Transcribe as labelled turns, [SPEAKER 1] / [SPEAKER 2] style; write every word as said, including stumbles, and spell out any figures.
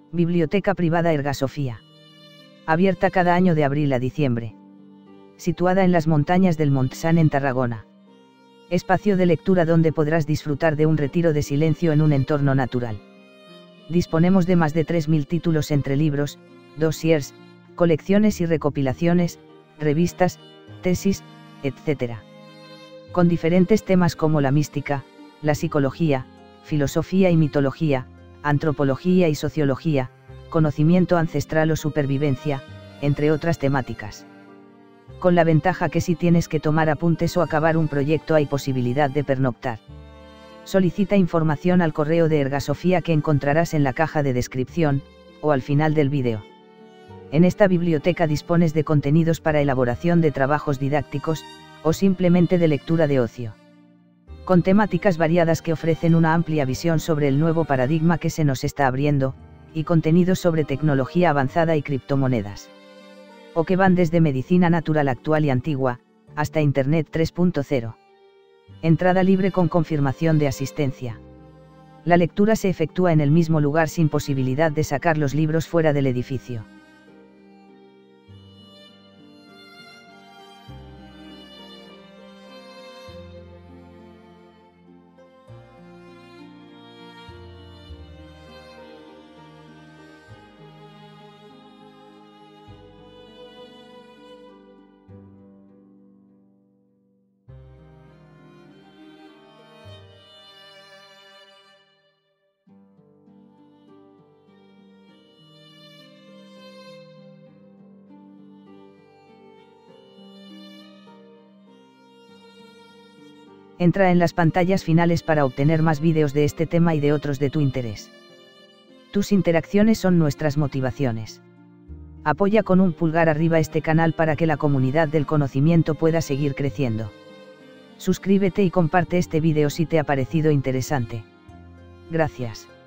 [SPEAKER 1] Biblioteca privada Erga Sofía. Abierta cada año de abril a diciembre. Situada en las montañas del Montsant en Tarragona. Espacio de lectura donde podrás disfrutar de un retiro de silencio en un entorno natural. Disponemos de más de tres mil títulos entre libros, dossiers, colecciones y recopilaciones, revistas, tesis, etcétera. Con diferentes temas como la mística, la psicología, filosofía y mitología, antropología y sociología, conocimiento ancestral o supervivencia, entre otras temáticas. Con la ventaja que si tienes que tomar apuntes o acabar un proyecto hay posibilidad de pernoctar. Solicita información al correo de Erga Sofía que encontrarás en la caja de descripción, o al final del vídeo. En esta biblioteca dispones de contenidos para elaboración de trabajos didácticos, o simplemente de lectura de ocio. Con temáticas variadas que ofrecen una amplia visión sobre el nuevo paradigma que se nos está abriendo, y contenidos sobre tecnología avanzada y criptomonedas. O que van desde medicina natural actual y antigua, hasta Internet tres punto cero. Entrada libre con confirmación de asistencia. La lectura se efectúa en el mismo lugar sin posibilidad de sacar los libros fuera del edificio. Entra en las pantallas finales para obtener más vídeos de este tema y de otros de tu interés. Tus interacciones son nuestras motivaciones. Apoya con un pulgar arriba este canal para que la comunidad del conocimiento pueda seguir creciendo. Suscríbete y comparte este vídeo si te ha parecido interesante. Gracias.